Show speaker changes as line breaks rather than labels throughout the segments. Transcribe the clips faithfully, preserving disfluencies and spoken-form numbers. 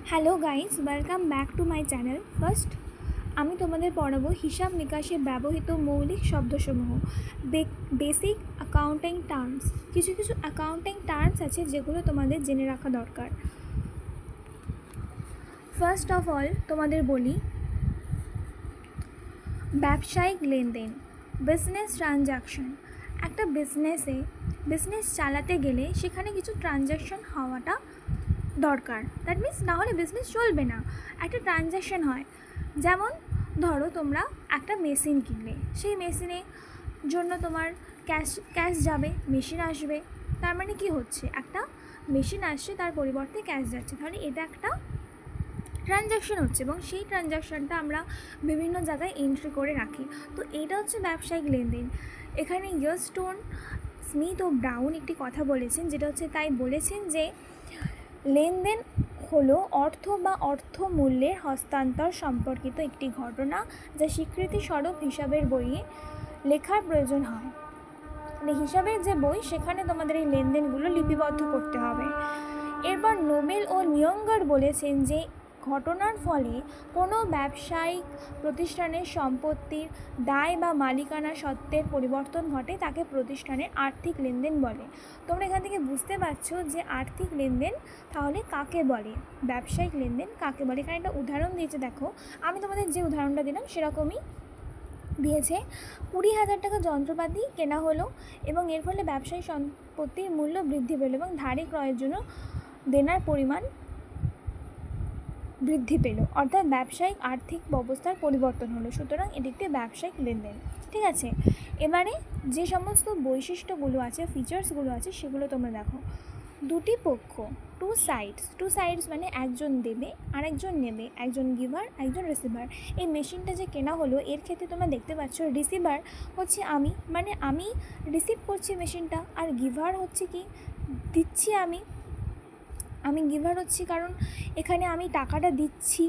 Hello guys, welcome back to my channel. First আমি তোমাদের পড়াবো হিসাব নিকাশে ব্যবহৃত মৌলিক শব্দসমূহ, বেসিক অ্যাকাউন্টিং টার্মস। কিছু কিছু অ্যাকাউন্টিং টার্মস আছে যেগুলো তোমাদের জেনে রাখা দরকার। ফার্স্ট অফ অল তোমাদের বলি ব্যবসায়িক লেনদেন, বিজনেস ট্রানজ্যাকশন। একটা বিজনেসে বিজনেস চালাতে গেলে সেখানে কিছু ট্রানজ্যাকশন হওয়াটা দরকার। দ্যাট মিন্স না হলে বিজনেস চলবে না। একটা ট্রানজ্যাকশন হয়, যেমন ধরো তোমরা একটা মেশিন কিনলে, সেই মেশিনের জন্য তোমার ক্যাশ ক্যাশ যাবে, মেশিন আসবে। তার মানে কি হচ্ছে, একটা মেশিন আসছে তার পরিবর্তে ক্যাশ যাচ্ছে, তাহলে এটা একটা ট্রানজ্যাকশন হচ্ছে এবং সেই ট্রানজ্যাকশনটা আমরা বিভিন্ন জায়গায় এন্ট্রি করে রাখি। তো এটা হচ্ছে ব্যবসায়িক লেনদেন। এখানে ইয়ারস্টোন, স্মিথ ও ব্রাউন একটি কথা বলেছেন, যেটা হচ্ছে তাই বলেছেন যে লেনদেন হলো অর্থ বা অর্থ মূল্যের হস্তান্তর সম্পর্কিত একটি ঘটনা যা স্বীকৃতিস্বরূপ হিসাবের বইয়ে লেখার প্রয়োজন হয়। মানে হিসাবের যে বই, সেখানে তোমাদের এই লেনদেনগুলো লিপিবদ্ধ করতে হবে। এরপর নোবেল ও নিয়ঙ্গার বলেছেন যে ঘটনার ফলে কোনো ব্যবসায়িক প্রতিষ্ঠানের সম্পত্তির দায় বা মালিকানা সত্ত্বের পরিবর্তন ঘটে তাকে প্রতিষ্ঠানের আর্থিক লেনদেন বলে। তোমরা এখান থেকে বুঝতে পারছো যে আর্থিক লেনদেন তাহলে কাকে বলে, ব্যবসায়িক লেনদেন কাকে বলে। এখানে একটা উদাহরণ দিয়েছে, দেখো আমি তোমাদের যে উদাহরণটা দিলাম সেরকমই দিয়েছে। কুড়ি হাজার টাকা যন্ত্রপাতি কেনা হলো এবং এর ফলে ব্যবসায়ী সম্পত্তির মূল্য বৃদ্ধি পেল এবং ধারে ক্রয়ের জন্য দেনার পরিমাণ বৃদ্ধি পেল, অর্থাৎ ব্যবসায়িক আর্থিক ব্যবস্থার পরিবর্তন হলো। সুতরাং এটি একটি ব্যবসায়িক লেনদেন। ঠিক আছে, এবারে যে সমস্ত বৈশিষ্ট্যগুলো আছে, ফিচার্সগুলো আছে, সেগুলো তোমরা দেখো। দুটি পক্ষ, টু সাইডস। টু সাইডস মানে একজন দেবে আর একজন নেবে, একজন গিভার একজন রিসিভার। এই মেশিনটা যে কেনা হলো, এর ক্ষেত্রে তোমরা দেখতে পাচ্ছ রিসিভার হচ্ছে আমি, মানে আমি রিসিভ করছি মেশিনটা, আর গিভার হচ্ছে কি, দিচ্ছি আমি আমি গিভার হচ্ছি, কারণ এখানে আমি টাকাটা দিচ্ছি,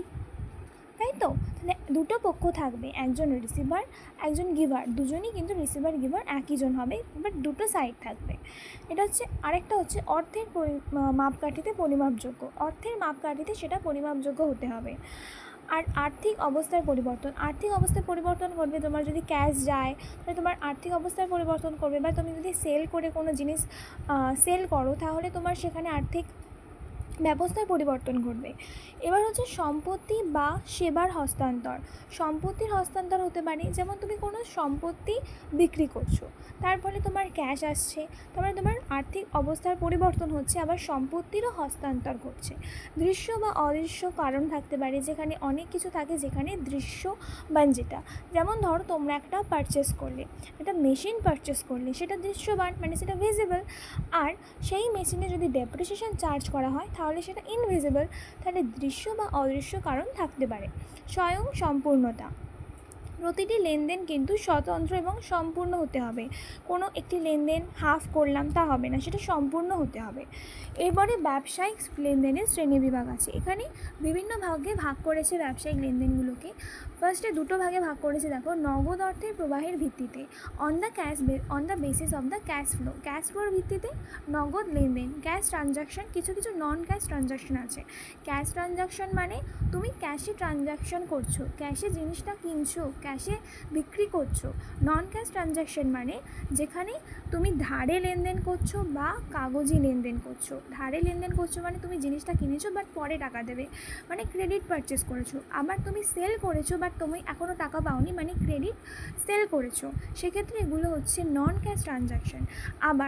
তাই তো। তাহলে দুটো পক্ষ থাকবে, একজন রিসিভার একজন গিভার, দুজনই কিন্তু রিসিভার গিভার একই জন হবে, বাট দুটো সাইড থাকবে। এটা হচ্ছে। আরেকটা হচ্ছে অর্থের মাপকাঠিতে পরিমাপযোগ্য। অর্থের মাপকাঠিতে সেটা পরিমাপযোগ্য হতে হবে। আর আর্থিক অবস্থার পরিবর্তন, আর্থিক অবস্থার পরিবর্তন করবে। তোমার যদি ক্যাশ যায় তাহলে তোমার আর্থিক অবস্থার পরিবর্তন করবে, বা তুমি যদি সেল করে কোনো জিনিস সেল করো তাহলে তোমার সেখানে আর্থিক ব্যবস্থার পরিবর্তন ঘটবে। এবার হচ্ছে সম্পত্তি বা সেবার হস্তান্তর। সম্পত্তির হস্তান্তর হতে পারে, যেমন তুমি কোনো সম্পত্তি বিক্রি করছো, তার ফলে তোমার ক্যাশ আসছে, তারপরে তোমার আর্থিক অবস্থার পরিবর্তন হচ্ছে, আবার সম্পত্তিরও হস্তান্তর ঘটছে। দৃশ্য বা অদৃশ্য কারণ থাকতে পারে, যেখানে অনেক কিছু থাকে, যেখানে দৃশ্যবান, যেটা যেমন ধরো তোমরা একটা পারচেস করলে, একটা মেশিন পারচেস করলে, সেটা দৃশ্যবান, মানে সেটা ভিজিবল। আর সেই মেশিনে যদি ডেপ্রিসিয়েশন চার্জ করা হয় তাহলে সেটা ইনভিজিবল। তাহলে দৃশ্য বা অদৃশ্য কারণ থাকতে পারে। স্বয়ং সম্পূর্ণতা, প্রতিটি লেনদেন কিন্তু স্বতন্ত্র এবং সম্পূর্ণ হতে হবে। কোনো একটি লেনদেন হাফ করলাম তা হবে না, সেটা সম্পূর্ণ হতে হবে। এরপরে ব্যবসায়িক লেনদেনের শ্রেণীবিভাগ আছে। এখানে বিভিন্ন ভাগে ভাগ করেছে ব্যবসায়িক লেনদেনগুলোকে। ফার্স্টে দুটো ভাগে ভাগ করেছে, দেখো। নগদ অর্থের প্রবাহের ভিত্তিতে, on the cash on the basis of the cash flow. Cash ফ্লোর ভিত্তিতে নগদ লেনদেন, ক্যাশ ট্রানজাকশন, কিছু কিছু নন ক্যাশ ট্রানজাকশন আছে। ক্যাশ ট্রানজাকশন মানে তুমি ক্যাশে ট্রানজাকশন করছো, ক্যাশে জিনিসটা কিনছো, ক্যাশে বিক্রি করছো। নন ক্যাশ ট্রানজ্যাকশন মানে যেখানে তুমি ধারে লেনদেন করছো বা কাগজি লেনদেন করছো। ধারে লেনদেন করছো মানে তুমি জিনিসটা কিনেছো বাট পরে টাকা দেবে, মানে ক্রেডিট পারচেস করেছো। আবার তুমি সেল করেছো বাট তুমি এখনও টাকা পাওনি, মানে ক্রেডিট সেল করেছো। সেক্ষেত্রে এগুলো হচ্ছে নন ক্যাশ ট্রানজ্যাকশন। আবার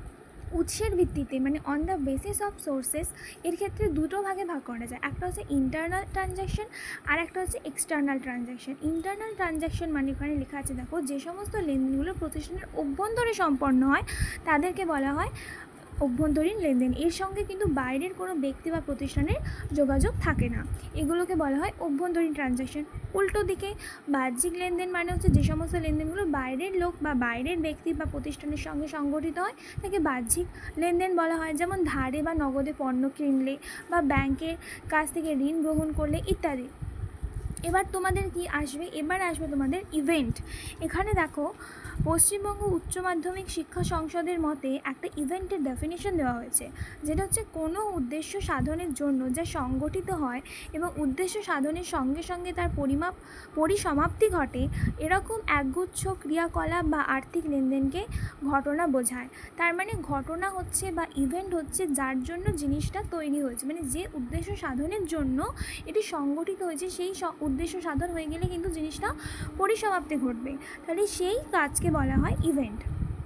উৎসের ভিত্তিতে, মানে on the basis of sources, এর ক্ষেত্রে দুটো ভাগে ভাগ করা যায়। একটা হচ্ছে ইন্টারনাল ট্রানজ্যাকশন আর একটা হচ্ছে এক্সটার্নাল ট্রানজ্যাকশন। ইন্টারনাল ট্রানজ্যাকশন মানে এখানে লেখা আছে, দেখো, যে সমস্ত লেনদেনগুলো প্রতিষ্ঠানের অভ্যন্তরে সম্পন্ন হয় তাদেরকে বলা হয় অভ্যন্তরীণ লেনদেন। এর সঙ্গে কিন্তু বাইরের কোনো ব্যক্তি বা প্রতিষ্ঠানের যোগাযোগ থাকে না, এগুলোকে বলা হয় অভ্যন্তরীণ ট্রানজ্যাকশন। উল্টো দিকে বাহ্যিক লেনদেন মানে হচ্ছে যে সমস্ত লেনদেনগুলো বাইরের লোক বা বাইরের ব্যক্তি বা প্রতিষ্ঠানের সঙ্গে সংগঠিত হয় তাকে বাহ্যিক লেনদেন বলা হয়। যেমন ধারে বা নগদে পণ্য কিনলে বা ব্যাংকের কাছ থেকে ঋণ গ্রহণ করলে ইত্যাদি। এবার তোমাদের কি আসবে, এবার আসবে তোমাদের ইভেন্ট। এখানে দেখো পশ্চিমবঙ্গ উচ্চ মাধ্যমিক শিক্ষা সংসদের মতে একটা ইভেন্টের ডেফিনেশন দেওয়া হয়েছে, যেটা হচ্ছে কোনো উদ্দেশ্য সাধনের জন্য যা সংগঠিত হয় এবং উদ্দেশ্য সাধনের সঙ্গে সঙ্গে তার পরিমাপ পরিসমাপ্তি ঘটে, এরকম একগুচ্ছ ক্রিয়াকলাপ বা আর্থিক লেনদেনকে ঘটনা বোঝায়। তার মানে ঘটনা হচ্ছে বা ইভেন্ট হচ্ছে যার জন্য জিনিসটা তৈরি হয়েছে, মানে যে উদ্দেশ্য সাধনের জন্য এটি সংগঠিত হয়েছে, সেই উদ্দেশ্য সাধন হয়ে গেলে কিন্তু জিনিসটা পরিসমাপ্তি ঘটবে, তাহলে সেই কাজকে বলা হয় ইভেন্ট।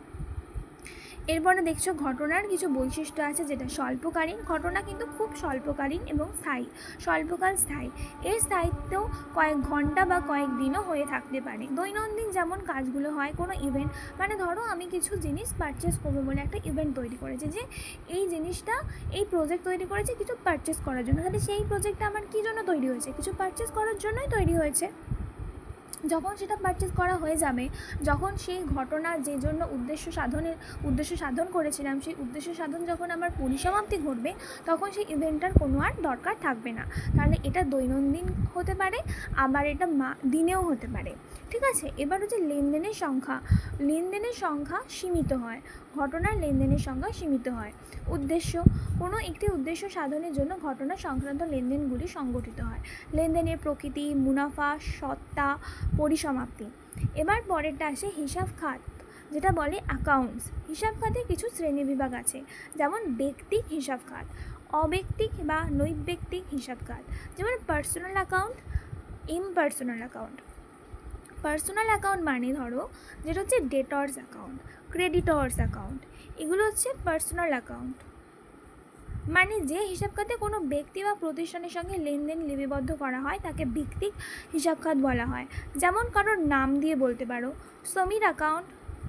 এরপরে দেখছো ঘটনার কিছু বৈশিষ্ট্য আছে, যেটা স্বল্পকালীন। ঘটনা কিন্তু খুব স্বল্পকালীন এবং স্থায়ী, স্বল্পকাল স্থায়ী। এর স্থায়িত্ব কয়েক ঘন্টা বা কয়েক দিনও হয়ে থাকতে পারে। দৈনন্দিন যেমন কাজগুলো হয় কোনো ইভেন্ট, মানে ধরো আমি কিছু জিনিস পারচেস করবো বলে একটা ইভেন্ট তৈরি করেছে, যে এই জিনিসটা এই প্রজেক্ট তৈরি করেছে কিছু পারচেস করার জন্য, তাহলে সেই প্রজেক্টটা আমার কী জন্য তৈরি হয়েছে, কিছু পারচেস করার জন্যই তৈরি হয়েছে। যখন সেটা পারচেস করা হয়ে যাবে, যখন সেই ঘটনা যে জন্য উদ্দেশ্য সাধনের উদ্দেশ্য সাধন করেছিলাম সেই উদ্দেশ্য সাধন যখন আমার পরিসমাপ্তি ঘটবে, তখন সেই ইভেন্টটার কোনো আর দরকার থাকবে না। তাহলে এটা দৈনন্দিন হতে পারে, আবার এটা মা দিনেও হতে পারে। ঠিক আছে, এবার হচ্ছে লেনদেনের সংখ্যা। লেনদেনের সংখ্যা সীমিত হয়, ঘটনার লেনদেনের সংখ্যা সীমিত হয়। উদ্দেশ্য, কোনো একটি উদ্দেশ্য সাধনের জন্য ঘটনা সংক্রান্ত লেনদেনগুলি সংগঠিত হয়। লেনদেনের প্রকৃতি, মুনাফা, সত্তা, পরিসমাপ্তি। এবার পরেরটা আসে হিসাব খাত, যেটা বলে অ্যাকাউন্টস। হিসাব খাতে কিছু শ্রেণীবিভাগ আছে, যেমন ব্যক্তিক হিসাব খাত, অব্যক্তিক বা নৈব্যক্তিক হিসাব খাত, যেমন personal account, impersonal account. Personal account মানে ধরো যেটা হচ্ছে ডেটর্স অ্যাকাউন্ট, ক্রেডিটর্স অ্যাকাউন্ট, এগুলো হচ্ছে পার্সোনাল অ্যাকাউন্ট। মানে যে হিসাব খাতে কোনো ব্যক্তি বা প্রতিষ্ঠানের সঙ্গে লেনদেন লিপিবদ্ধ করা হয় তাকে ব্যক্তিক হিসাব খাত বলা হয়। যেমন কারোর নাম দিয়ে বলতে পারো সমীর অ্যাকাউন্ট,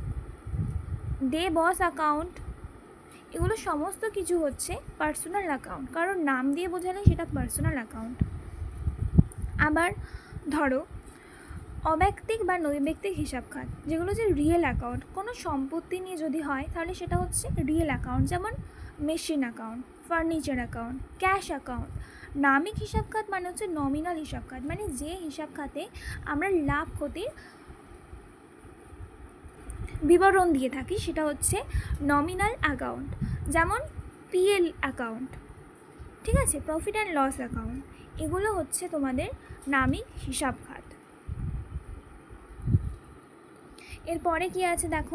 দে বস অ্যাকাউন্ট, এগুলো সমস্ত কিছু হচ্ছে পার্সোনাল অ্যাকাউন্ট, কারোর নাম দিয়ে বোঝালে সেটা পার্সোনাল অ্যাকাউন্ট। আবার ধরো অব্যক্তিক বা নৈব্যক্তিক হিসাব খাত, যেগুলো হচ্ছে রিয়েল অ্যাকাউন্ট। কোনো সম্পত্তি নিয়ে যদি হয় তাহলে সেটা হচ্ছে রিয়েল অ্যাকাউন্ট, যেমন machine account, furniture account, cash account. নামিক হিসাব খাত মানে হচ্ছে নমিনাল হিসাব খাত, মানে যে হিসাব খাতে আমরা লাভ ক্ষতির বিবরণ দিয়ে থাকি সেটা হচ্ছে নমিনাল অ্যাকাউন্ট, যেমন পিএল অ্যাকাউন্ট। ঠিক আছে, প্রফিট অ্যান্ড লস অ্যাকাউন্ট, এগুলো হচ্ছে তোমাদের নামিক হিসাব খাত। এরপরে কি আছে দেখো,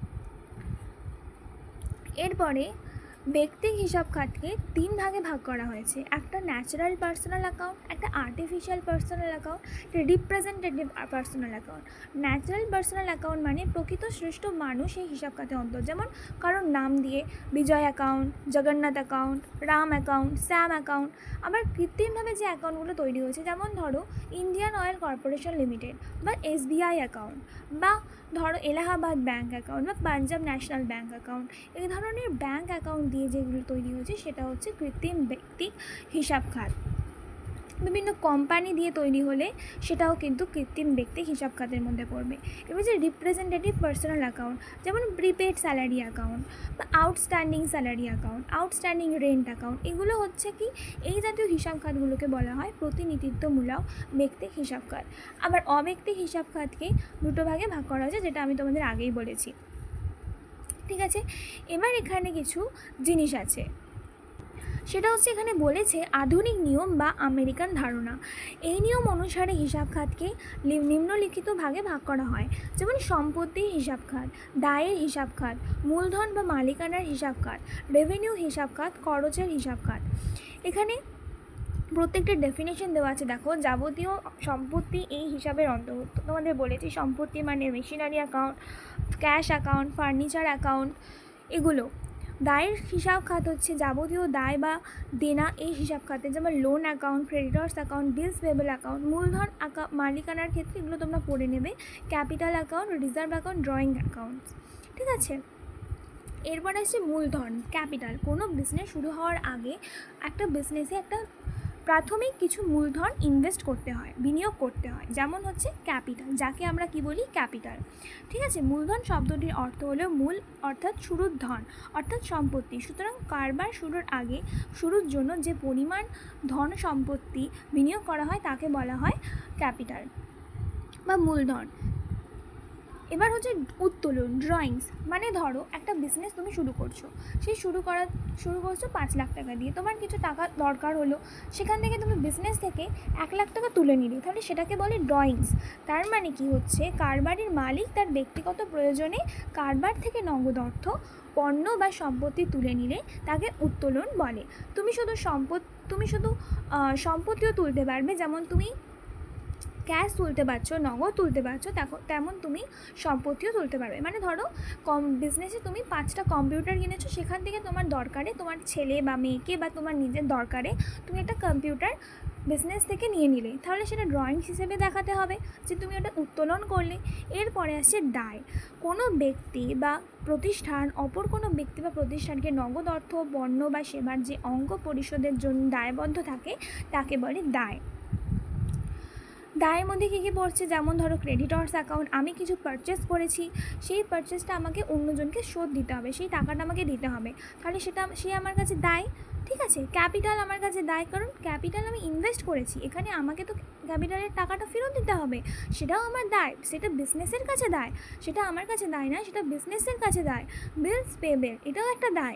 এরপরে ব্যক্তিক হিসাব খাতকে তিন ভাগে ভাগ করা হয়েছে। একটা ন্যাচারাল পার্সোনাল অ্যাকাউন্ট, একটা আর্টিফিশিয়াল পার্সোনাল অ্যাকাউন্ট, একটা representative personal account. Natural personal account মানে প্রকৃত শ্রেষ্ঠ মানুষ এই হিসাব খাতে অন্তর, যেমন কারোর নাম দিয়ে Bijay account, Jagannath account, Ram account, Sam account. আবার কৃত্রিমভাবে যে অ্যাকাউন্টগুলো তৈরি হয়েছে, যেমন ধরো ইন্ডিয়ান অয়েল কর্পোরেশন লিমিটেড বা এসবিআই অ্যাকাউন্ট, বা ধরো এলাহাবাদ ব্যাঙ্ক অ্যাকাউন্ট বা পাঞ্জাব ন্যাশনাল ব্যাঙ্ক অ্যাকাউন্ট। এই ধরনের ব্যাঙ্ক অ্যাকাউন্ট দিয়ে যেগুলো তৈরি হয়েছে সেটা হচ্ছে কৃত্রিম ব্যক্তিক হিসাব খাত। বিভিন্ন কোম্পানি দিয়ে তৈরি হলে সেটাও কিন্তু কৃত্রিম ব্যক্তিক হিসাব খাতের মধ্যে পড়বে। এবার যে রিপ্রেজেন্টেটিভ পার্সোনাল অ্যাকাউন্ট, যেমন প্রিপেড স্যালারি অ্যাকাউন্ট বা outstanding salary account, outstanding rent account, এগুলো হচ্ছে কি এই জাতীয় হিসাব খাতগুলোকে বলা হয় প্রতিনিধিত্বমূলক ব্যক্তিক হিসাব খাত। আবার অব্যক্তিক হিসাব খাতকে দুটো ভাগে ভাগ করা হয়েছে, যেটা আমি তোমাদের আগেই বলেছি। ঠিক আছে, এবার এখানে কিছু জিনিস আছে, সেটা হচ্ছে এখানে বলেছে আধুনিক নিয়ম বা আমেরিকান ধারণা। এই নিয়ম অনুসারে হিসাব খাতকে নিম্নলিখিত ভাগে ভাগ করা হয়, যেমন সম্পত্তির হিসাব খাত, দায়ের হিসাব খাত, মূলধন বা মালিকানার হিসাব খাত, রেভিনিউ হিসাব খাত, খরচের হিসাব খাত। এখানে প্রত্যেকটা ডেফিনেশন দেওয়া আছে। দেখো, যাবতীয় সম্পত্তি এই হিসাবের অন্তর্ভুক্ত। তোমাদের বলেছি সম্পত্তি মানে machinery account, cash account, furniture account, এগুলো। দায়ের হিসাব খাত হচ্ছে যাবতীয় দায় বা দেনা এই হিসাব খাতে, যেমন loan account, creditors account, bills payable account. মূলধন মালিকানার ক্ষেত্রে এগুলো তোমরা পড়ে নেবে, capital account, reserve account, drawing account. ঠিক আছে, এরপর আসছে মূলধন, ক্যাপিটাল। কোনো বিজনেস শুরু হওয়ার আগে একটা বিজনেসে একটা প্রাথমিক কিছু মূলধন ইনভেস্ট করতে হয়, বিনিয়োগ করতে হয়, যেমন হচ্ছে ক্যাপিটাল, যাকে আমরা কি বলি ক্যাপিটাল। ঠিক আছে, মূলধন শব্দটির অর্থ হলো মূল অর্থাৎ শুরুর ধন অর্থাৎ সম্পত্তি। সুতরাং কারবার শুরুর আগে শুরুর জন্য যে পরিমাণ ধন সম্পত্তি বিনিয়োগ করা হয় তাকে বলা হয় ক্যাপিটাল বা মূলধন। এবার হচ্ছে উত্তোলন, ড্রয়িংস। মানে ধরো একটা বিজনেস তুমি শুরু করছো, সেই শুরু করা শুরু করছো পাঁচ লাখ টাকা দিয়ে, তোমার কিছু টাকা দরকার হলো, সেখান থেকে তুমি বিজনেস থেকে এক লাখ টাকা তুলে নিলে, তাহলে সেটাকে বলে ড্রয়িংস। তার মানে কি হচ্ছে, কারবারের মালিক তার ব্যক্তিগত প্রয়োজনে কারবার থেকে নগদ অর্থ, পণ্য বা সম্পত্তি তুলে নিলে তাকে উত্তোলন বলে। তুমি শুধু সম্পদ তুমি শুধু সম্পত্তিও তুলতে পারবে, যেমন তুমি ক্যাশ তুলতে পারছো, নগদ তুলতে পারছো, তেমন তুমি সম্পত্তিও তুলতে পারবে। মানে ধরো কম বিজনেসে তুমি পাঁচটা কম্পিউটার কিনেছো, সেখান থেকে তোমার দরকারে তোমার ছেলে বা মেয়েকে বা তোমার নিজের দরকারে তুমি একটা কম্পিউটার বিজনেস থেকে নিয়ে নিলে, তাহলে সেটা ড্রয়িংস হিসেবে দেখাতে হবে যে তুমি ওটা উত্তোলন করলে। এরপরে আসছে দায়। কোনো ব্যক্তি বা প্রতিষ্ঠান অপর কোনো ব্যক্তি বা প্রতিষ্ঠানকে নগদ অর্থ, পণ্য বা সেবার যে অঙ্ক পরিশোধের জন্য দায়বদ্ধ থাকে তাকে বলে দায়। দায়ের মধ্যে কী কী পড়ছে, যেমন ধরো ক্রেডিটর্স অ্যাকাউন্ট, আমি কিছু পারচেস করেছি, সেই পারচেসটা আমাকে অন্যজনকে শোধ দিতে হবে, সেই টাকাটা আমাকে দিতে হবে, তাহলে সেটা সে আমার কাছে দায়। ঠিক আছে, ক্যাপিটাল আমার কাছে দায়, কারণ ক্যাপিটাল আমি ইনভেস্ট করেছি, এখানে আমাকে তো ক্যাপিটালের টাকাটা ফেরত দিতে হবে, সেটাও আমার দায়। সেটা বিজনেসের কাছে দায়, সেটা আমার কাছে দায় না, সেটা বিজনেসের কাছে দায়। বিলস পেবেল, এটাও একটা দায়।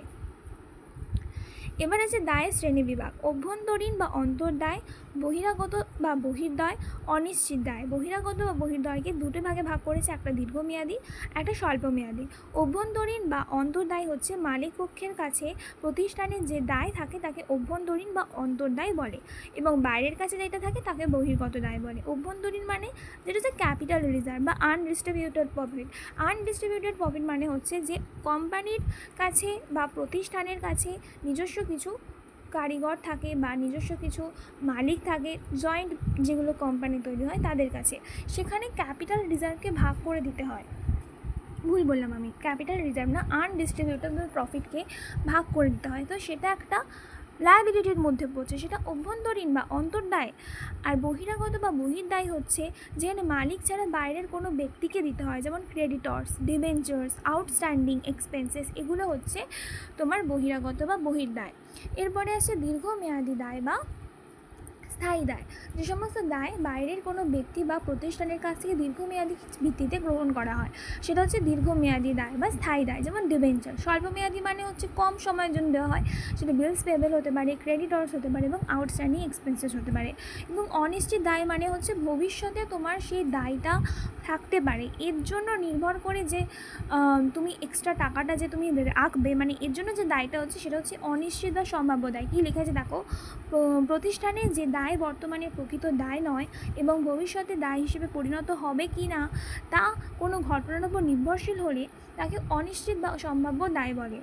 এবার আছে দায়ের শ্রেণীবিভাগ। অভ্যন্তরীণ বা অন্তর্দায়, বহিরাগত বা বহির্দায়, অনিশ্চিত দায়। বহিরাগত বা বহির্দায়কে দুটো ভাগে ভাগ করেছে, একটা দীর্ঘমেয়াদী, একটা স্বল্পমেয়াদী। অভ্যন্তরীণ বা অন্তর্দায় হচ্ছে মালিক পক্ষের কাছে প্রতিষ্ঠানের যে দায় থাকে তাকে অভ্যন্তরীণ বা অন্তর্দায় বলে, এবং বাইরের কাছে যেটা থাকে তাকে বহির্গত দায় বলে। অভ্যন্তরীণ মানে যেটা হচ্ছে ক্যাপিটাল রিজার্ভ বা আনডিস্ট্রিবিউটেড প্রফিট। আনডিস্ট্রিবিউটেড প্রফিট মানে হচ্ছে যে কোম্পানির কাছে বা প্রতিষ্ঠানের কাছে নিজস্ব কিছু কারিগর থাকে বা নিজস্ব কিছু মালিক থাকে, জয়েন্ট যেগুলো কোম্পানি তৈরি হয় তাদের কাছে, সেখানে ক্যাপিটাল রিজার্ভকে ভাগ করে দিতে হয়। ভুল বললাম আমি, ক্যাপিটাল রিজার্ভ না, আনডিস্ট্রিবিউটেবল প্রফিটকে ভাগ করে দিতে হয়। তো সেটা একটা লায়াবিলিটির মধ্যে পড়ছে, সেটা অভ্যন্তরীণ বা অন্তর্দায়। আর বহিরাগত বা বহির্দায় হচ্ছে যেখানে মালিক ছাড়া বাইরের কোনো ব্যক্তিকে দিতে হয়, যেমন ক্রেডিটর্স, ডিবেঞ্চার্স, আউটস্ট্যান্ডিং এক্সপেন্সেস, এগুলো হচ্ছে তোমার বহিরাগত বা বহির্দায়। এরপরে আসছে দীর্ঘমেয়াদী দায় বা স্থায়ী দায়। যে সমস্ত দায় বাইরের কোনো ব্যক্তি বা প্রতিষ্ঠানের কাছ থেকে দীর্ঘমেয়াদী ভিত্তিতে গ্রহণ করা হয়, সেটা হচ্ছে দীর্ঘমেয়াদী দায় বা স্থায়ী দায়, যেমন ডিবেঞ্চার। স্বল্পমেয়াদী মানে হচ্ছে কম সময়ের জন্য দেওয়া হয়, সেটা বিলস পেবেল হতে পারে, ক্রেডিটর্স হতে পারে এবং আউটস্ট্যান্ডিং এক্সপেন্সেস হতে পারে। এবং অনিশ্চিত দায় মানে হচ্ছে ভবিষ্যতে তোমার সেই দায়টা থাকতে পারে, এর জন্য নির্ভর করে যে তুমি এক্সট্রা টাকাটা যে তুমি রাখবে, মানে এর জন্য যে দায়টা হচ্ছে সেটা হচ্ছে অনিশ্চিত বা সম্ভাব্য দায়। কী লেখা আছে দেখো, প্রতিষ্ঠানের যে দায় বর্তমানে প্রকৃত দায় নয় এবং ভবিষ্যতে দায় হিসেবে পরিণত হবে কি না তা কোনো ঘটনার উপর নির্ভরশীল হলে তাকে অনিশ্চিত বা সম্ভাব্য দায় বলে।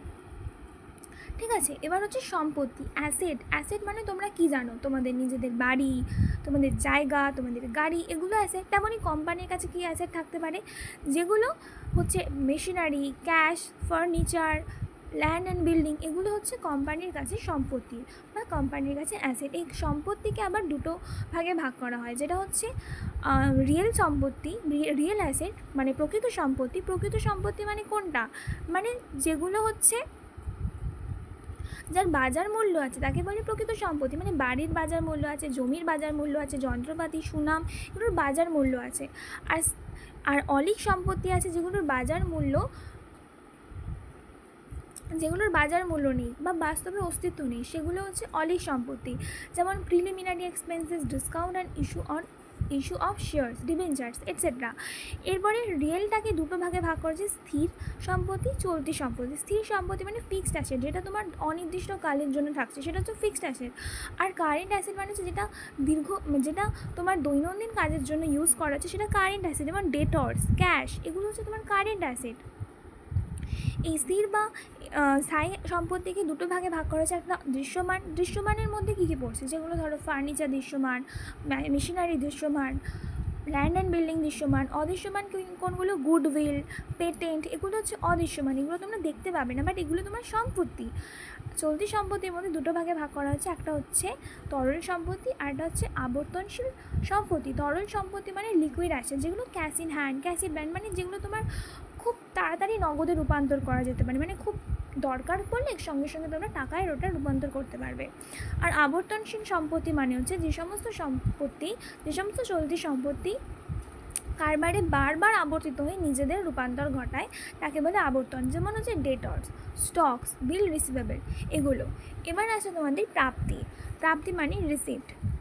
ঠিক আছে, এবার হচ্ছে সম্পত্তি, অ্যাসেট। অ্যাসেট মানে তোমরা কি জানো, তোমাদের নিজেদের বাড়ি, তোমাদের জায়গা, তোমাদের গাড়ি, এগুলো অ্যাসেট। তেমনই কোম্পানির কাছে কী অ্যাসেট থাকতে পারে, যেগুলো হচ্ছে machinery, cash, furniture, land and building, এগুলো হচ্ছে কোম্পানির কাছে সম্পত্তি বা কোম্পানির কাছে অ্যাসেট। এই সম্পত্তিকে আবার দুটো ভাগে ভাগ করা হয়, যেটা হচ্ছে রিয়েল সম্পত্তি, রিয়েল অ্যাসেট মানে প্রকৃত সম্পত্তি। প্রকৃত সম্পত্তি মানে কোনটা, মানে যেগুলো হচ্ছে যার বাজার মূল্য আছে তাকে বলে প্রকৃত সম্পত্তি। মানে বাড়ির বাজার মূল্য আছে, জমির বাজার মূল্য আছে, যন্ত্রপাতি, সুনাম, এগুলোর বাজার মূল্য আছে। আর আর অলিক সম্পত্তি আছে যেগুলোর বাজার মূল্য যেগুলোর বাজার মূল্য নেই বা বাস্তবে অস্তিত্ব নেই, সেগুলো হচ্ছে অলিক সম্পত্তি, যেমন preliminary expenses, discount and issue on issue of shares, debentures etcetera. এরপরে রিয়েলটাকে দুটো ভাগে ভাগ করেছে, স্থির সম্পত্তি, চলতি সম্পত্তি। স্থির সম্পত্তি মানে ফিক্সড অ্যাসেট, যেটা তোমার অনির্দিষ্টকালের জন্য থাকছে, সেটা হচ্ছে ফিক্সড অ্যাসেট। আর কারেন্ট অ্যাসেট মানে হচ্ছে যেটা দীর্ঘ যেটা তোমার দৈনন্দিন কাজের জন্য ইউজ করা হচ্ছে, সেটা কারেন্ট অ্যাসেট, যেমন ডেটর্স, ক্যাশ, এগুলো হচ্ছে তোমার কারেন্ট অ্যাসেট। এই স্থির বা স্থায়ী সম্পত্তিকে দুটো ভাগে ভাগ করা হয়েছে, একটা দৃশ্যমান। দৃশ্যমানের মধ্যে কী কী পড়ছে, যেগুলো ধরো ফার্নিচার দৃশ্যমান, মেশিনারি দৃশ্যমান, ল্যান্ড অ্যান্ড বিল্ডিং দৃশ্যমান। অদৃশ্যমান কোনগুলো? গুডউইল, পেটেন্ট, এগুলো হচ্ছে অদৃশ্যমান, এগুলো তোমরা দেখতে পাবে না, বাট এগুলো তোমার সম্পত্তি। চলতি সম্পত্তির মধ্যে দুটো ভাগে ভাগ করা হচ্ছে, একটা হচ্ছে তরল সম্পত্তি আর একটা হচ্ছে আবর্তনশীল সম্পত্তি। তরল সম্পত্তি মানে লিকুইড অ্যাসেট, যেগুলো cash in hand, cash in band, মানে যেগুলো তোমার খুব তাড়াতাড়ি নগদে রূপান্তর করা যেতে পারে, মানে খুব দরকার পড়লে সঙ্গে সঙ্গে তোমরা টাকায় ওটা রূপান্তর করতে পারবে। আর আবর্তনশীল সম্পত্তি মানে হচ্ছে যে সমস্ত সম্পত্তি, যে সমস্ত চলতি সম্পত্তি কারবারে বারবার আবর্তিত হয়ে নিজেদের রূপান্তর ঘটায় তাকে বলে আবর্তন। যেমন হচ্ছে ডেটর্স, স্টকস, বিল রিসিভেবল, এগুলো। এবার আছে তোমাদের প্রাপ্তি। প্রাপ্তি মানে রিসিপ্ট।